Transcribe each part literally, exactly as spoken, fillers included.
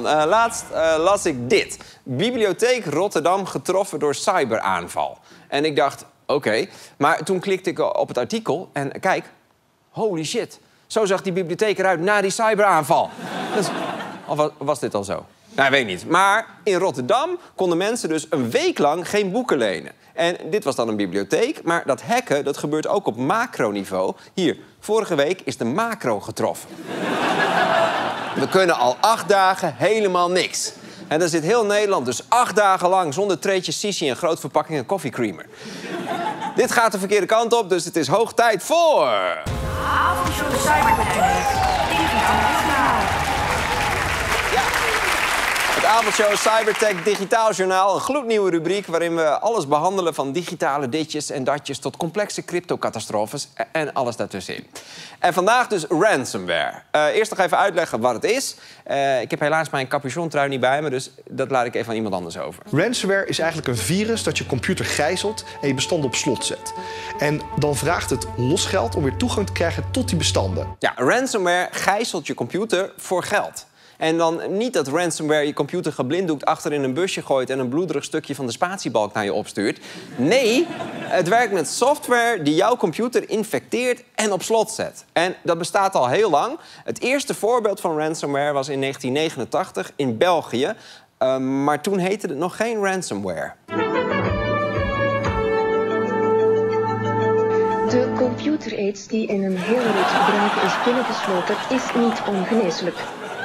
Uh, laatst uh, las ik dit. Bibliotheek Rotterdam getroffen door cyberaanval. En ik dacht, oké. Okay. Maar toen klikte ik op het artikel en kijk, holy shit. Zo zag die bibliotheek eruit na die cyberaanval. Dus, of was, was dit al zo? Nou, weet niet. Maar in Rotterdam konden mensen dus een week lang geen boeken lenen. En dit was dan een bibliotheek, maar dat hacken dat gebeurt ook op macroniveau. Hier, vorige week is de macro getroffen. We kunnen al acht dagen helemaal niks. En dan zit heel Nederland dus acht dagen lang zonder treetjes sissi en groot verpakkingen koffiecreamer. Dit gaat de verkeerde kant op, dus het is hoog tijd voor... Avondshow Cybertech. Het avondshow Cybertech Digitaal Journaal. Een gloednieuwe rubriek waarin we alles behandelen... van digitale ditjes en datjes tot complexe cryptocatastrofes... en alles daartussenin. En vandaag dus ransomware. Uh, eerst nog even uitleggen wat het is. Uh, ik heb helaas mijn capuchontrui niet bij me... dus dat laat ik even aan iemand anders over. Ransomware is eigenlijk een virus dat je computer gijzelt... en je bestanden op slot zet. En dan vraagt het losgeld om weer toegang te krijgen tot die bestanden. Ja, ransomware gijzelt je computer voor geld. En dan niet dat ransomware je computer geblinddoekt achter in een busje gooit... en een bloederig stukje van de spatiebalk naar je opstuurt. Nee, het werkt met software die jouw computer infecteert en op slot zet. En dat bestaat al heel lang. Het eerste voorbeeld van ransomware was in negentien negenentachtig in België. Uh, maar toen heette het nog geen ransomware. De computer-aids die in een hele reeks bedrijven is binnengeslopen is niet ongeneeslijk.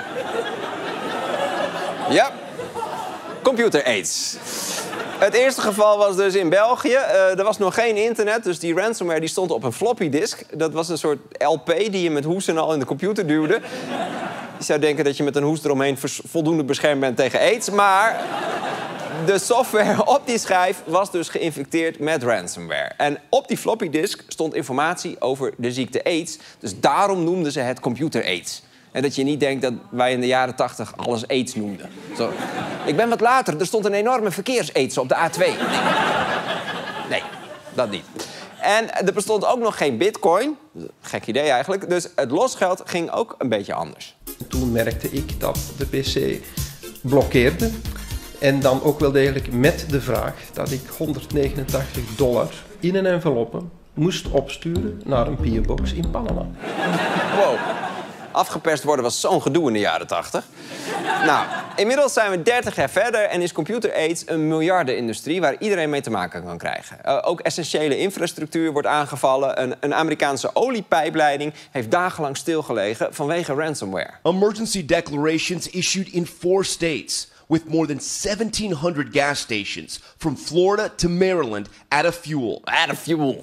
Ja, computer-aids. Het eerste geval was dus in België. Uh, er was nog geen internet, dus die ransomware die stond op een floppy disk. Dat was een soort L P die je met hoesten al in de computer duwde. Je zou denken dat je met een hoest eromheen voldoende beschermd bent tegen aids. Maar de software op die schijf was dus geïnfecteerd met ransomware. En op die floppy disk stond informatie over de ziekte aids. Dus daarom noemden ze het computer-aids. En dat je niet denkt dat wij in de jaren tachtig alles aids noemden. Zo. Ik ben wat later, er stond een enorme verkeersaids op de A twee. Nee. nee, dat niet. En er bestond ook nog geen bitcoin. Gek idee eigenlijk. Dus het losgeld ging ook een beetje anders. Toen merkte ik dat de pc blokkeerde. En dan ook wel degelijk met de vraag dat ik honderdnegenentachtig dollar in een enveloppe moest opsturen naar een P O-box in Panama. Wow. Afgeperst worden was zo'n gedoe in de jaren tachtig. Nou, inmiddels zijn we dertig jaar verder en is computer-aids een miljardenindustrie waar iedereen mee te maken kan krijgen. Uh, ook essentiële infrastructuur wordt aangevallen. Een, een Amerikaanse oliepijpleiding heeft dagenlang stilgelegen vanwege ransomware. Emergency declarations issued in four states with more than seventeen hundred gas stations from Florida to Maryland out of fuel. Out of fuel.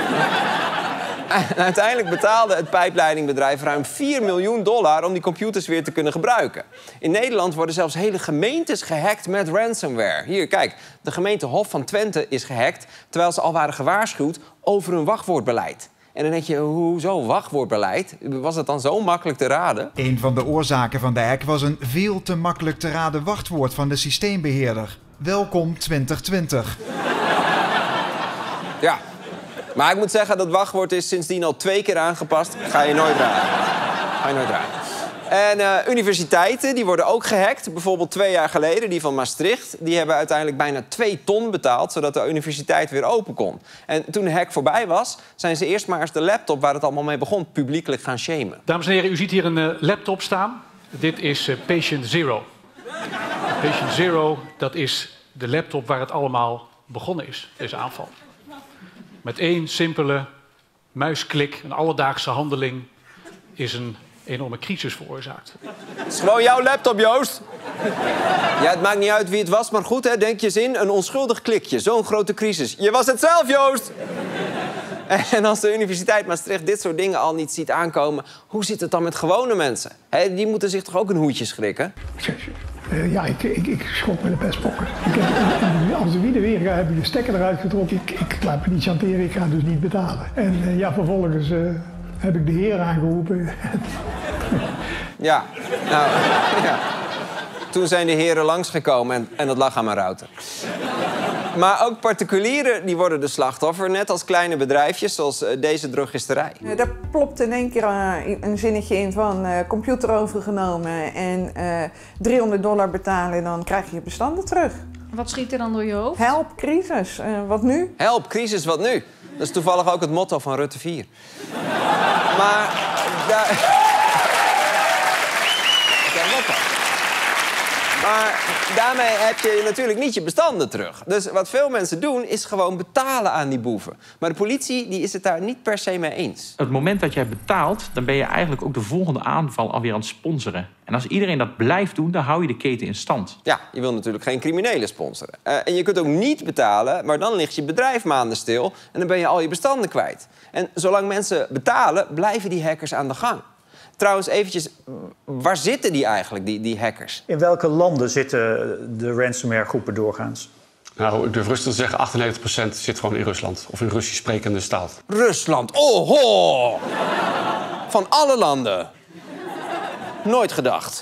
En uiteindelijk betaalde het pijpleidingbedrijf ruim vier miljoen dollar om die computers weer te kunnen gebruiken. In Nederland worden zelfs hele gemeentes gehackt met ransomware. Hier, kijk, de gemeente Hof van Twente is gehackt terwijl ze al waren gewaarschuwd over hun wachtwoordbeleid. En dan denk je, hoezo wachtwoordbeleid? Was het dan zo makkelijk te raden? Een van de oorzaken van de hack was een veel te makkelijk te raden wachtwoord van de systeembeheerder. Welkom twintig twintig. Ja. Maar ik moet zeggen, dat wachtwoord is sindsdien al twee keer aangepast. Ga je nooit raden. Ga je nooit raden. En uh, universiteiten, die worden ook gehackt. Bijvoorbeeld twee jaar geleden, die van Maastricht. Die hebben uiteindelijk bijna twee ton betaald... zodat de universiteit weer open kon. En toen de hack voorbij was... zijn ze eerst maar eens de laptop waar het allemaal mee begon... publiekelijk gaan shamen. Dames en heren, u ziet hier een uh, laptop staan. Dit is uh, Patient Zero. Patient Zero, dat is de laptop waar het allemaal begonnen is. Deze aanval. Met één simpele muisklik, een alledaagse handeling, is een enorme crisis veroorzaakt. Het is gewoon jouw laptop, Joost. Ja, het maakt niet uit wie het was, maar goed, hè, denk je zin, een onschuldig klikje, zo'n grote crisis. Je was het zelf, Joost! En als de Universiteit Maastricht dit soort dingen al niet ziet aankomen... hoe zit het dan met gewone mensen? He, die moeten zich toch ook een hoedje schrikken? Uh, ja, ik, ik, ik schok met de pestpokken. Ik heb, als de wieden weer ga, heb ik de stekker eruit getrokken. Ik, ik laat me niet chanteren, ik ga dus niet betalen. En uh, ja, vervolgens uh, heb ik de heer aangeroepen. Ja, nou, ja. Toen zijn de heren langsgekomen en, en dat lag aan mijn router. Maar ook particulieren die worden de slachtoffer, net als kleine bedrijfjes zoals uh, deze drogisterij. Uh, daar plopt in één keer uh, een zinnetje in van uh, computer overgenomen en uh, driehonderd dollar betalen, dan krijg je je bestanden terug. Wat schiet er dan door je hoofd? Help, crisis. Uh, wat nu? Help, crisis, wat nu? Dat is toevallig ook het motto van Rutte vier. Maar daar... Maar daarmee heb je natuurlijk niet je bestanden terug. Dus wat veel mensen doen, is gewoon betalen aan die boeven. Maar de politie die is het daar niet per se mee eens. Op het moment dat jij betaalt, dan ben je eigenlijk ook de volgende aanval alweer aan het sponsoren. En als iedereen dat blijft doen, dan hou je de keten in stand. Ja, je wil natuurlijk geen criminelen sponsoren. Uh, en je kunt ook niet betalen, maar dan ligt je bedrijf maanden stil... en dan ben je al je bestanden kwijt. En zolang mensen betalen, blijven die hackers aan de gang. Trouwens, eventjes, waar zitten die eigenlijk, die, die hackers? In welke landen zitten de ransomware-groepen doorgaans? Nou, ik durf rustig te zeggen, achtennegentig procent zit gewoon in Rusland. Of in Russisch sprekende staat. Rusland, oh ho! Van alle landen. Nooit gedacht.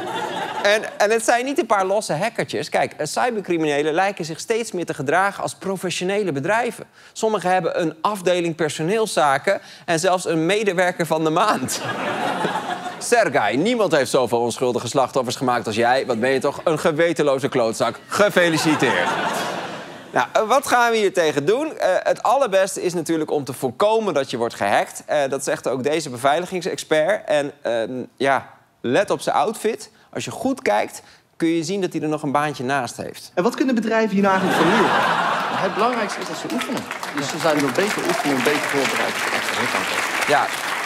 En, en het zijn niet een paar losse hackertjes. Kijk, cybercriminelen lijken zich steeds meer te gedragen als professionele bedrijven. Sommigen hebben een afdeling personeelszaken en zelfs een medewerker van de maand. Sergej, niemand heeft zoveel onschuldige slachtoffers gemaakt als jij. Wat ben je toch een gewetenloze klootzak. Gefeliciteerd. Nou, wat gaan we hier tegen doen? Uh, het allerbeste is natuurlijk om te voorkomen dat je wordt gehackt. Uh, dat zegt ook deze beveiligingsexpert. En uh, ja, let op zijn outfit. Als je goed kijkt, kun je zien dat hij er nog een baantje naast heeft. En wat kunnen bedrijven hier nou eigenlijk van leren? Het belangrijkste is dat ze oefenen. Dus ze zouden nog beter oefenen en beter voorbereid op de echte hackaanval. Ja,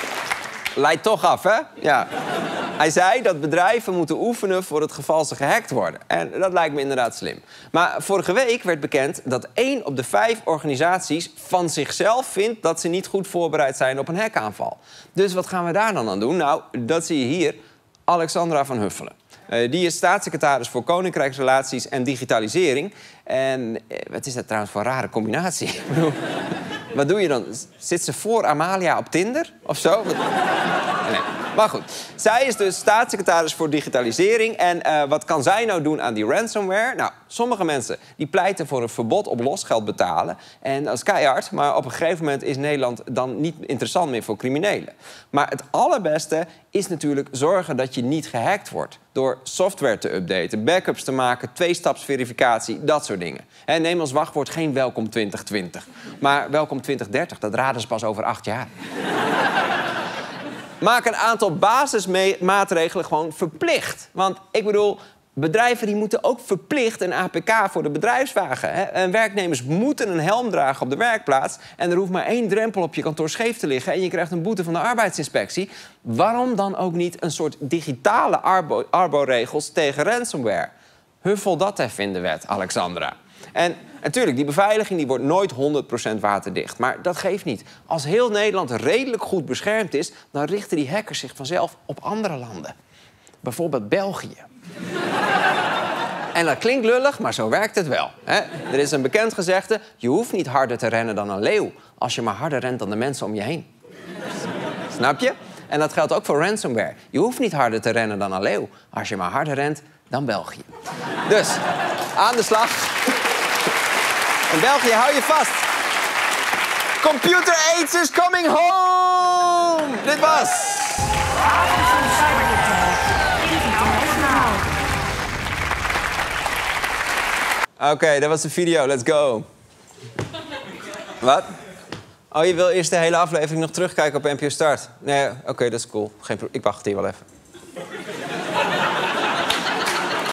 leidt toch af, hè? Ja. Hij zei dat bedrijven moeten oefenen voor het geval ze gehackt worden. En dat lijkt me inderdaad slim. Maar vorige week werd bekend dat één op de vijf organisaties van zichzelf vindt dat ze niet goed voorbereid zijn op een hackaanval. Dus wat gaan we daar dan aan doen? Nou, dat zie je hier. Alexandra van Huffelen. Uh, die is staatssecretaris voor Koninkrijksrelaties en Digitalisering. En uh, wat is dat trouwens voor een rare combinatie? Ik bedoel, wat doe je dan? Zit ze voor Amalia op Tinder of zo? Nee. Maar goed, zij is dus staatssecretaris voor digitalisering. En uh, wat kan zij nou doen aan die ransomware? Nou, sommige mensen die pleiten voor een verbod op losgeld betalen. En dat is keihard, maar op een gegeven moment is Nederland dan niet interessant meer voor criminelen. Maar het allerbeste is natuurlijk zorgen dat je niet gehackt wordt. Door software te updaten, backups te maken, tweestapsverificatie, dat soort dingen. En neem als wachtwoord geen welkom twintig twintig. Maar welkom twintig dertig, dat raden ze pas over acht jaar. Maak een aantal basismaatregelen gewoon verplicht. Want ik bedoel, bedrijven die moeten ook verplicht een A P K voor de bedrijfswagen. Hè? En werknemers moeten een helm dragen op de werkplaats. En er hoeft maar één drempel op je kantoor scheef te liggen en je krijgt een boete van de arbeidsinspectie. Waarom dan ook niet een soort digitale arbo- arbo-regels tegen ransomware? Huffel dat even in de wet, Alexandra. En natuurlijk, die beveiliging die wordt nooit honderd procent waterdicht. Maar dat geeft niet. Als heel Nederland redelijk goed beschermd is, dan richten die hackers zich vanzelf op andere landen. Bijvoorbeeld België. En dat klinkt lullig, maar zo werkt het wel. Hè? Er is een bekend gezegde, je hoeft niet harder te rennen dan een leeuw, als je maar harder rent dan de mensen om je heen. Snap je? En dat geldt ook voor ransomware. Je hoeft niet harder te rennen dan een leeuw, als je maar harder rent dan België. Dus, aan de slag. In België, hou je vast. Computer AIDS is coming home! Dit was... Oké, okay, dat was de video. Let's go. Wat? Oh, je wil eerst de hele aflevering nog terugkijken op N P O Start? Nee, oké, okay, dat is cool. Geen pro- ik wacht hier wel even.